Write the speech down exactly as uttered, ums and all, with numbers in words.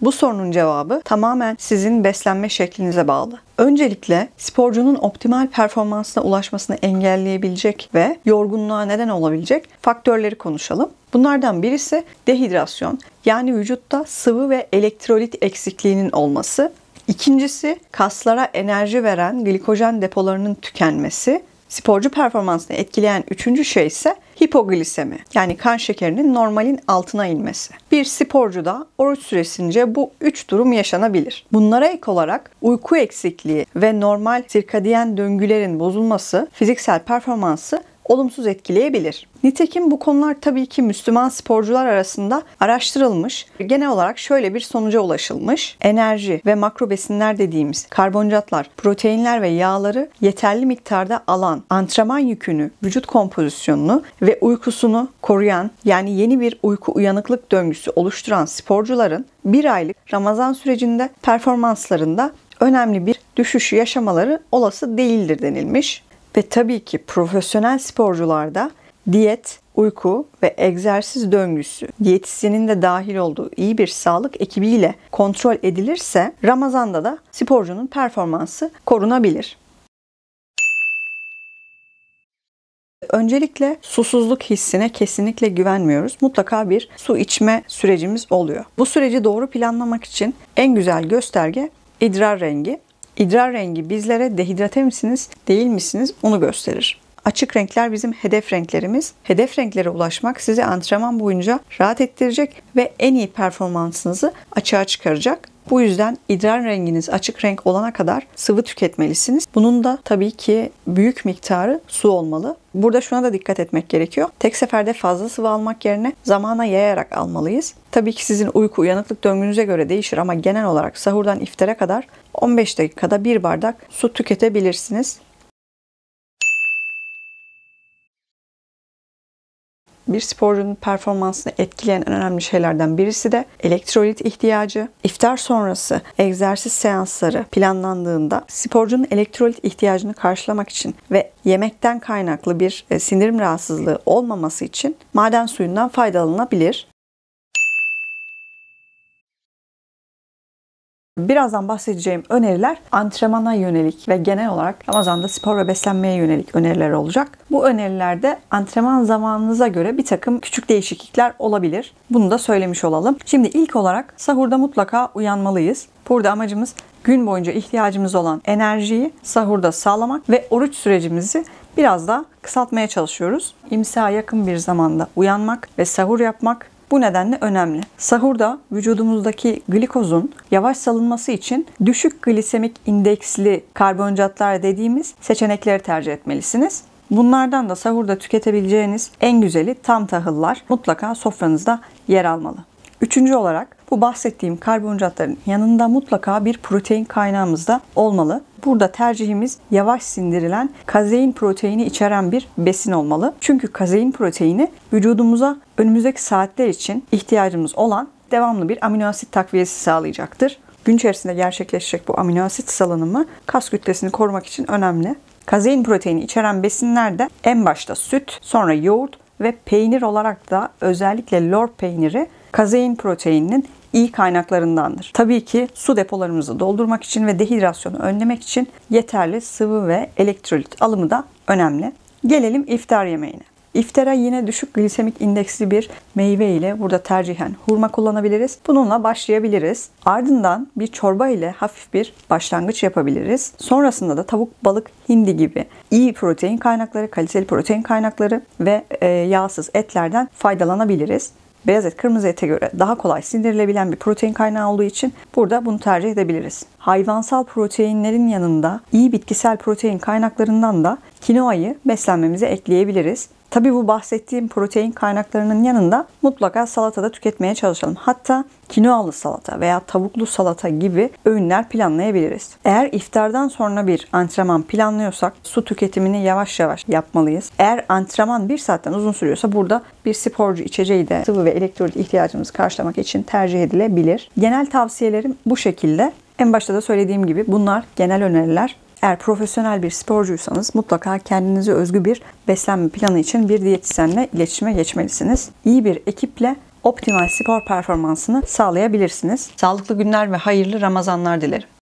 Bu sorunun cevabı tamamen sizin beslenme şeklinize bağlı. Öncelikle sporcunun optimal performansına ulaşmasını engelleyebilecek ve yorgunluğa neden olabilecek faktörleri konuşalım. Bunlardan birisi dehidrasyon, yani vücutta sıvı ve elektrolit eksikliğinin olması. İkincisi kaslara enerji veren glikojen depolarının tükenmesi. Sporcu performansını etkileyen üçüncü şey ise hipoglisemi, yani kan şekerinin normalin altına inmesi. Bir sporcuda oruç süresince bu üç durum yaşanabilir. Bunlara ek olarak uyku eksikliği ve normal sirkadiyen döngülerin bozulması fiziksel performansı olumsuz etkileyebilir. Nitekim bu konular tabii ki Müslüman sporcular arasında araştırılmış. Genel olarak şöyle bir sonuca ulaşılmış. Enerji ve makro besinler dediğimiz karbonhidratlar, proteinler ve yağları yeterli miktarda alan, antrenman yükünü, vücut kompozisyonunu ve uykusunu koruyan, yani yeni bir uyku uyanıklık döngüsü oluşturan sporcuların bir aylık Ramazan sürecinde performanslarında önemli bir düşüş yaşamaları olası değildir denilmiş. Ve tabii ki profesyonel sporcularda diyet, uyku ve egzersiz döngüsü, diyetisyenin de dahil olduğu iyi bir sağlık ekibiyle kontrol edilirse Ramazan'da da sporcunun performansı korunabilir. Öncelikle susuzluk hissine kesinlikle güvenmiyoruz. Mutlaka bir su içme sürecimiz oluyor. Bu süreci doğru planlamak için en güzel gösterge idrar rengi. İdrar rengi bizlere dehidrate misiniz, değil misiniz onu gösterir. Açık renkler bizim hedef renklerimiz. Hedef renklere ulaşmak sizi antrenman boyunca rahat ettirecek ve en iyi performansınızı açığa çıkaracak. Bu yüzden idrar renginiz açık renk olana kadar sıvı tüketmelisiniz. Bunun da tabii ki büyük miktarı su olmalı. Burada şuna da dikkat etmek gerekiyor. Tek seferde fazla sıvı almak yerine zamana yayarak almalıyız. Tabii ki sizin uyku uyanıklık döngünüze göre değişir ama genel olarak sahurdan iftara kadar on beş dakikada bir bardak su tüketebilirsiniz. Bir sporcunun performansını etkileyen en önemli şeylerden birisi de elektrolit ihtiyacı. İftar sonrası egzersiz seansları planlandığında sporcunun elektrolit ihtiyacını karşılamak için ve yemekten kaynaklı bir sindirim rahatsızlığı olmaması için maden suyundan faydalanılabilir. Birazdan bahsedeceğim öneriler antrenmana yönelik ve genel olarak Ramazan'da spor ve beslenmeye yönelik öneriler olacak. Bu önerilerde antrenman zamanınıza göre bir takım küçük değişiklikler olabilir. Bunu da söylemiş olalım. Şimdi ilk olarak sahurda mutlaka uyanmalıyız. Burada amacımız gün boyunca ihtiyacımız olan enerjiyi sahurda sağlamak ve oruç sürecimizi biraz daha kısaltmaya çalışıyoruz. İmsaha yakın bir zamanda uyanmak ve sahur yapmak bu nedenle önemli. Sahurda vücudumuzdaki glikozun yavaş salınması için düşük glisemik indeksli karbonhidratlar dediğimiz seçenekleri tercih etmelisiniz. Bunlardan da sahurda tüketebileceğiniz en güzeli tam tahıllar mutlaka sofranızda yer almalı. Üçüncü olarak bu bahsettiğim karbonhidratların yanında mutlaka bir protein kaynağımız da olmalı. Burada tercihimiz yavaş sindirilen kazein proteini içeren bir besin olmalı. Çünkü kazein proteini vücudumuza önümüzdeki saatler için ihtiyacımız olan devamlı bir amino asit takviyesi sağlayacaktır. Gün içerisinde gerçekleşecek bu amino asit salınımı kas kütlesini korumak için önemli. Kazein proteini içeren besinlerde en başta süt, sonra yoğurt ve peynir olarak da özellikle lor peyniri kazein proteininin iyi kaynaklarındandır. Tabii ki su depolarımızı doldurmak için ve dehidrasyonu önlemek için yeterli sıvı ve elektrolit alımı da önemli. Gelelim iftar yemeğine. İftara yine düşük glisemik indeksli bir meyve ile burada tercihen hurma kullanabiliriz. Bununla başlayabiliriz. Ardından bir çorba ile hafif bir başlangıç yapabiliriz. Sonrasında da tavuk, balık, hindi gibi iyi protein kaynakları, kaliteli protein kaynakları ve e, yağsız etlerden faydalanabiliriz. Beyaz et kırmızı ete göre daha kolay sindirilebilen bir protein kaynağı olduğu için burada bunu tercih edebiliriz. Hayvansal proteinlerin yanında iyi bitkisel protein kaynaklarından da kinoayı beslenmemize ekleyebiliriz. Tabii bu bahsettiğim protein kaynaklarının yanında mutlaka salatada tüketmeye çalışalım. Hatta kinoalı salata veya tavuklu salata gibi öğünler planlayabiliriz. Eğer iftardan sonra bir antrenman planlıyorsak su tüketimini yavaş yavaş yapmalıyız. Eğer antrenman bir saatten uzun sürüyorsa burada bir sporcu içeceği de sıvı ve elektrolit ihtiyacımızı karşılamak için tercih edilebilir. Genel tavsiyelerim bu şekilde. En başta da söylediğim gibi bunlar genel öneriler. Eğer profesyonel bir sporcuysanız mutlaka kendinize özgü bir beslenme planı için bir diyetisyenle iletişime geçmelisiniz. İyi bir ekiple optimal spor performansını sağlayabilirsiniz. Sağlıklı günler ve hayırlı Ramazanlar dilerim.